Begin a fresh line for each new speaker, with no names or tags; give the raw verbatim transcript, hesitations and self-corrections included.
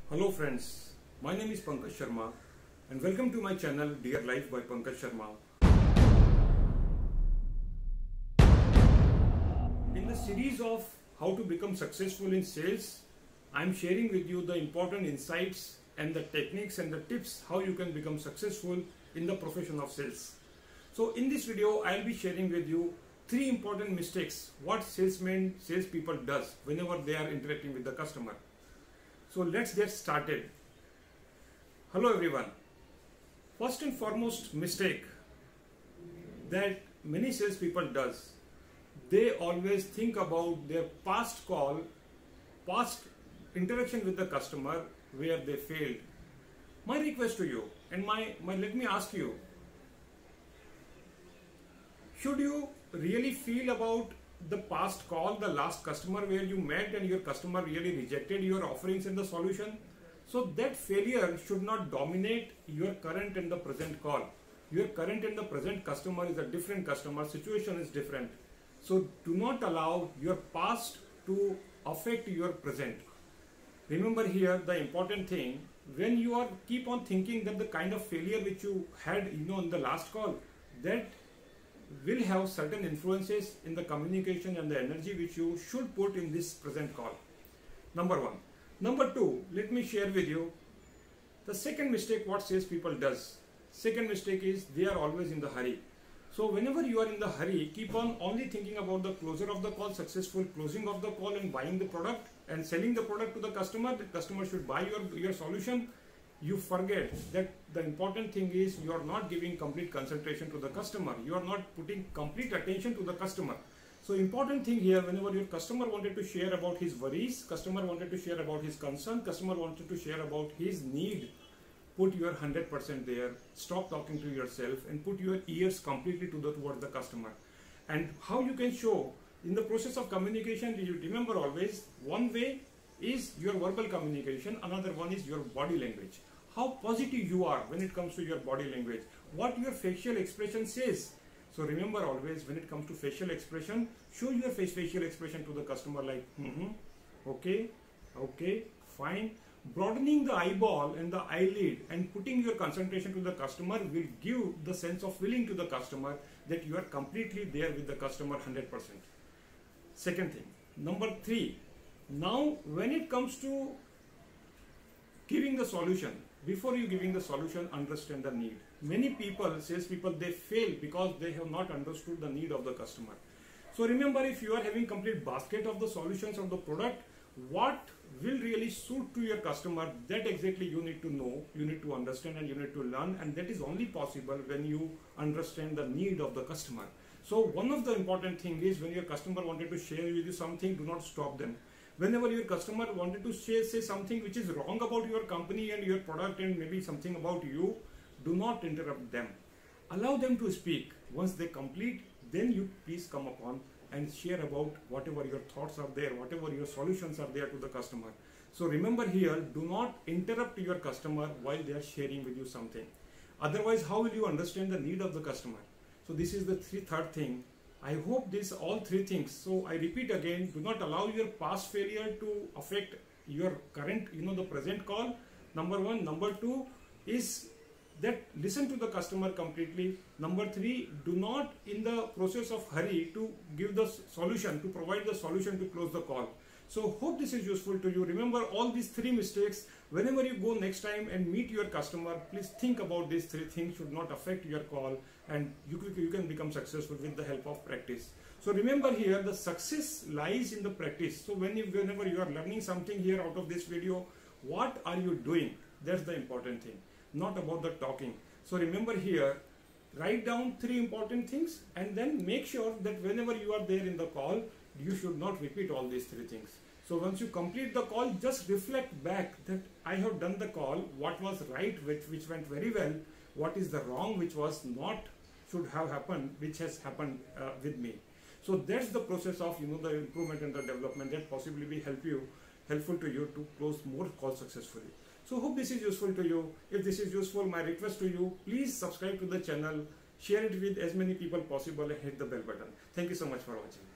Hello friends, my name is Pankaj Sharma and welcome to my channel Dear Life by Pankaj Sharma. In the series of how to become successful in sales, I am sharing with you the important insights and the techniques and the tips how you can become successful in the profession of sales. So in this video, I will be sharing with you three important mistakes what salesmen, salespeople does whenever they are interacting with the customer. So let's get started. Hello everyone. First and foremost mistake that many salespeople does, they always think about their past call, past interaction with the customer where they failed. My request to you and my, my let me ask you, should you really feel about the past call, the last customer where you met and your customer really rejected your offerings and the solution? So that failure should not dominate your current and the present call. Your current and the present customer is a different customer, situation is different. So do not allow your past to affect your present. Remember here the important thing, when you are keep on thinking that the kind of failure which you had you know in the last call, that will have certain influences in the communication and the energy which you should put in this present call. Number one. Number two, let me share with you the second mistake what salespeople does. Second mistake is they are always in the hurry. So whenever you are in the hurry, keep on only thinking about the closure of the call, successful closing of the call and buying the product and selling the product to the customer. The customer should buy your, your solution. You forget that the important thing is you are not giving complete concentration to the customer. You are not putting complete attention to the customer. So important thing here, whenever your customer wanted to share about his worries, customer wanted to share about his concern, customer wanted to share about his need, put your one hundred percent there. Stop talking to yourself and put your ears completely to the towards the customer. And how you can show in the process of communication, you remember always one way is your verbal communication, another one is your body language. How positive you are when it comes to your body language, what your facial expression says. So remember always when it comes to facial expression, show your face facial expression to the customer like mm-hmm, okay, okay, fine. Broadening the eyeball and the eyelid and putting your concentration to the customer will give the sense of feeling to the customer that you are completely there with the customer one hundred percent. Second thing. Number three. Now when it comes to giving the solution, before you giving the solution, understand the need. Many people, salespeople, they fail because they have not understood the need of the customer. So remember, if you are having complete basket of the solutions of the product, what will really suit to your customer, that exactly you need to know, you need to understand and you need to learn, and that is only possible when you understand the need of the customer. So one of the important thing is when your customer wanted to share with you something, do not stop them. Whenever your customer wanted to say, say something which is wrong about your company and your product and maybe something about you, do not interrupt them. Allow them to speak. Once they complete, then you please come upon and share about whatever your thoughts are there, whatever your solutions are there to the customer. So remember here, do not interrupt your customer while they are sharing with you something. Otherwise, how will you understand the need of the customer? So this is the three, third thing. I hope this all three things. So I repeat again, do not allow your past failure to affect your current, you know, the present call. Number one. Number two is that listen to the customer completely. Number three, do not in the process of hurry to give the solution, to provide the solution to close the call. So hope this is useful to you. Remember all these three mistakes. Whenever you go next time and meet your customer, please think about these three things should not affect your call, and you, you can become successful with the help of practice. So remember here, the success lies in the practice. So when you, whenever you are learning something here out of this video, what are you doing? That's the important thing, not about the talking. So remember here, write down three important things and then make sure that whenever you are there in the call, you should not repeat all these three things. So once you complete the call, just reflect back that I have done the call, what was right, which, which went very well, what is the wrong, which was not, should have happened, which has happened uh, with me. So that's the process of, you know, the improvement and the development that possibly will help you, helpful to you to close more calls successfully. So hope this is useful to you. If this is useful, my request to you, please subscribe to the channel, share it with as many people possible and hit the bell button. Thank you so much for watching.